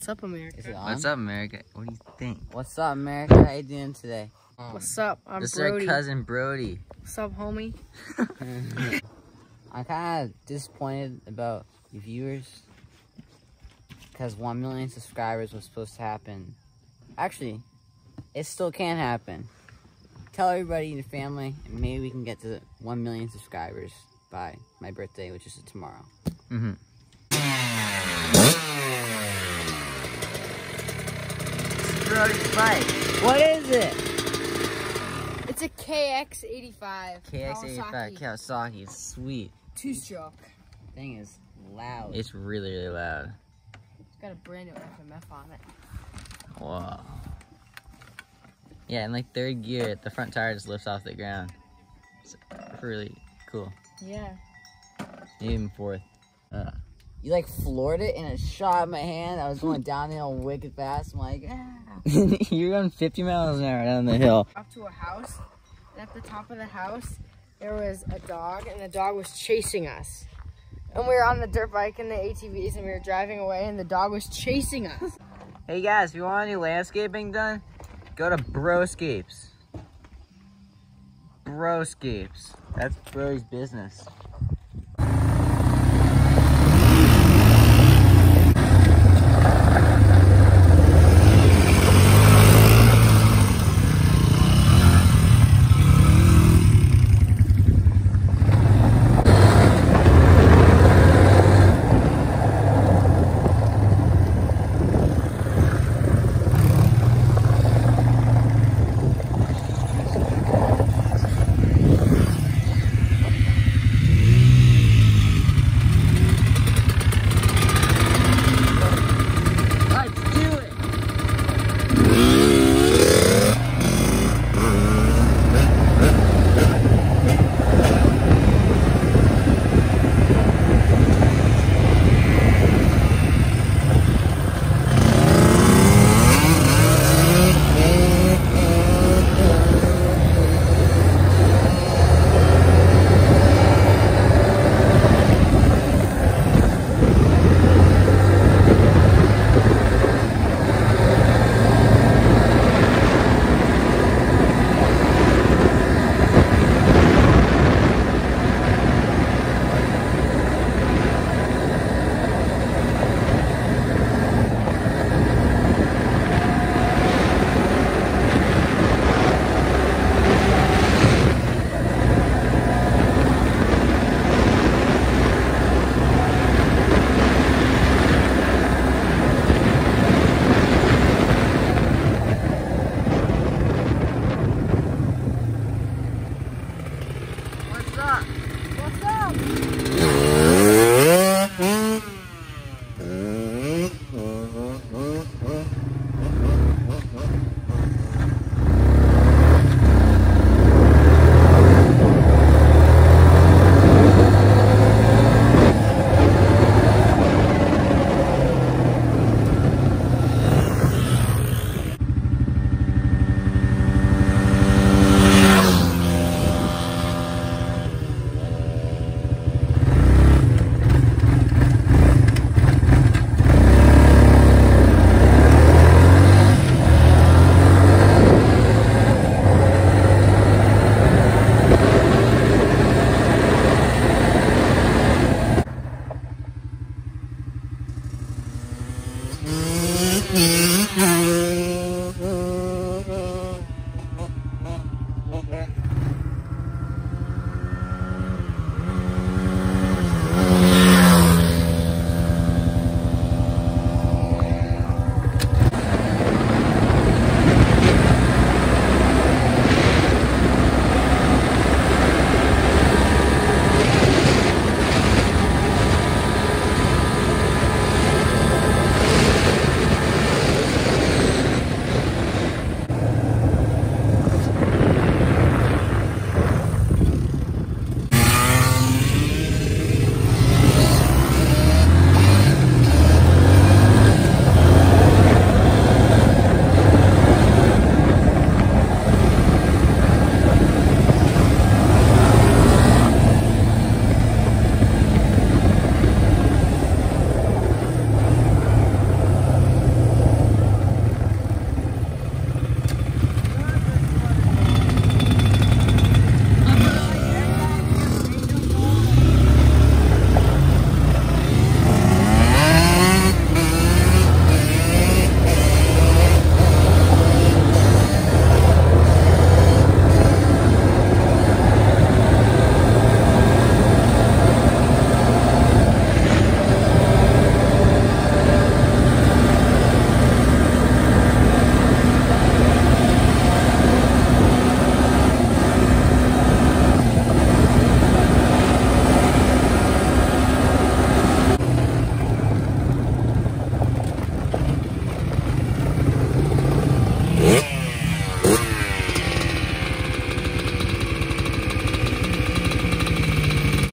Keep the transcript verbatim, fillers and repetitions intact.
What's up, America? Is it on? What's up, America? What do you think? What's up, America? How you doing today? Um, What's up? I'm this Brody. is our cousin Brody. What's up, homie? I'm kind of disappointed about the viewers because one million subscribers was supposed to happen. Actually, it still can happen. Tell everybody in your family, and maybe we can get to one million subscribers by my birthday, which is tomorrow. Mm-hmm. Brody's bike. What is it? It's a K X eighty-five. K X eighty-five Kawasaki. It's sweet. Two-stroke. Thing is loud. It's really, really loud. It's got a brand new F M F on it. Wow. Yeah, in like third gear, the front tire just lifts off the ground. It's really cool. Yeah. Even fourth. Uh, You like floored it and it shot in my hand. I was going downhill wicked fast. I'm like, ah. You're going fifty miles an hour down the hill. Up to a house, and at the top of the house, there was a dog, and the dog was chasing us. And we were on the dirt bike and the A T Vs, and we were driving away, and the dog was chasing us. Hey guys, if you want any landscaping done, go to Broscapes. Broscapes. That's Brody's business.